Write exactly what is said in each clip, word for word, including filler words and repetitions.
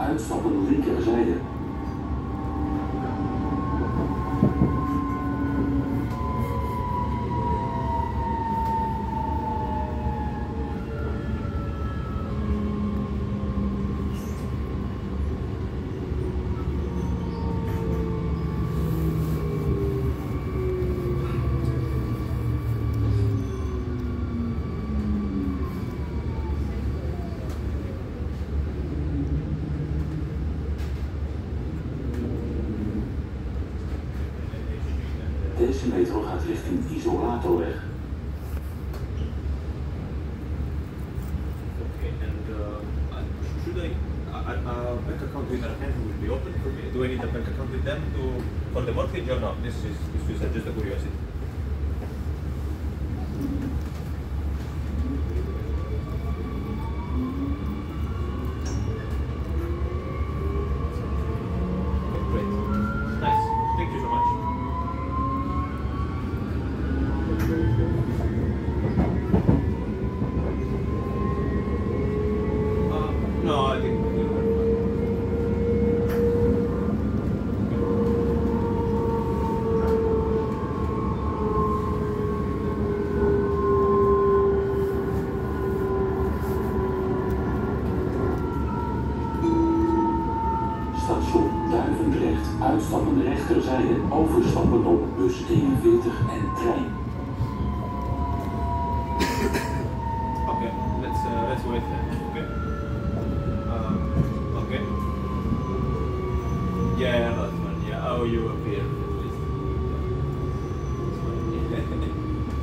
uitstappen linkerzijde. Deze metro gaat richting Isolatorweg. Okay, and uh, should I, a, a bank account with Argent will be open for me? Do I need a bank account with them to for the mortgage or not? This is this is just a curiosity. Great, nice. Thank you so much. Uh, no, I think we're fine. Station Duivendrecht, uitstappen rechterzijde, overstappen op bus eenenveertig en trein. Okay, let's uh, let's wait then. Okay. Uh, okay. Yeah, that's fine. Yeah, oh, you appear at least. That's fine.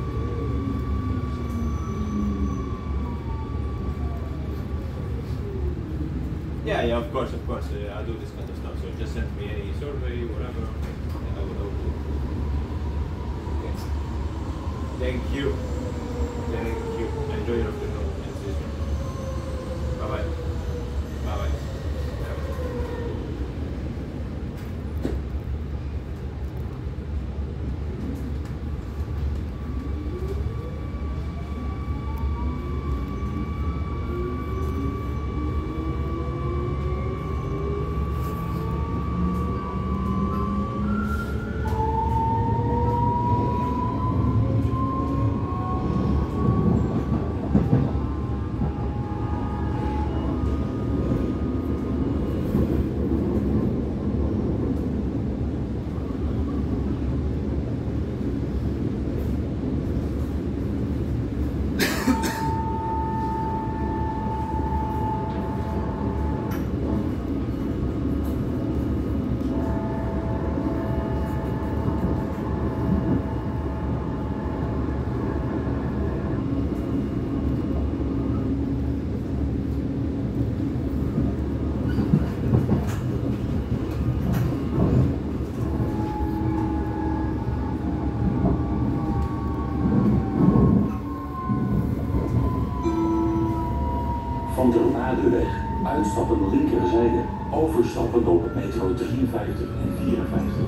Yeah, yeah, of course, of course. Uh, I do this kind of stuff. So just send me any survey, whatever. I will, I will do. Okay. Thank you. Thank you. Enjoy your afternoon. And see you soon. Bye bye. Bye bye. Van der Ladeweg, uitstappen linkerzijde, overstappen op metro drieënvijftig en vierenvijftig.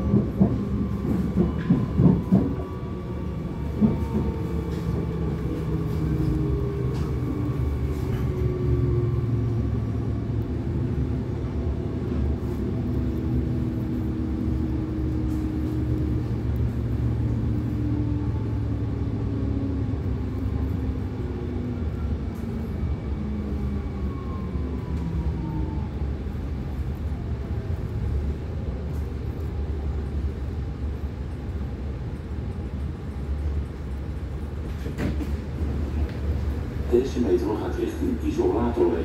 Deze metro gaat richting Isolatorweg.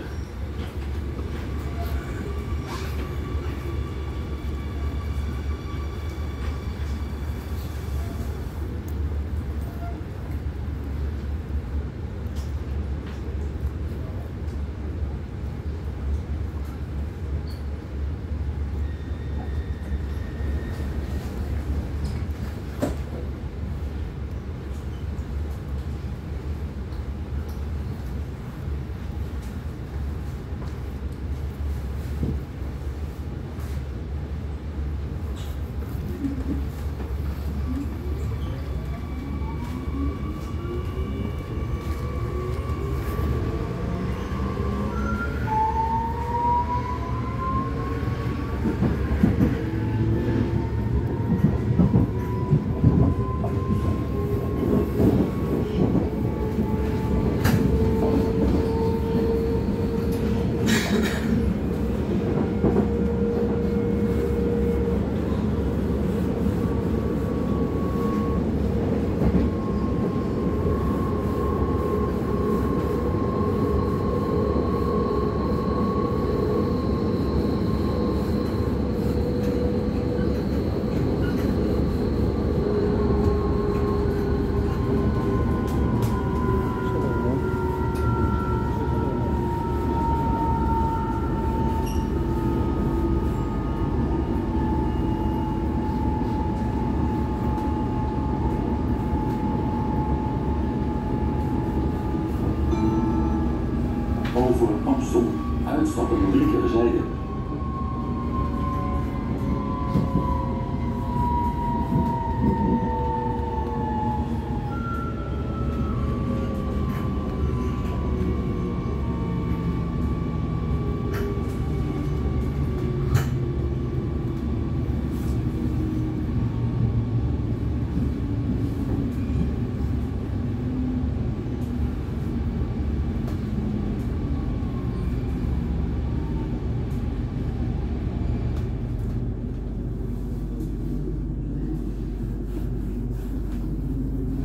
Over Amstel. Uitstappen linkerzijde.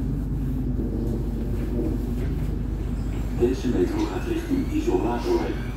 Deze metro gaat richting Isolatorweg.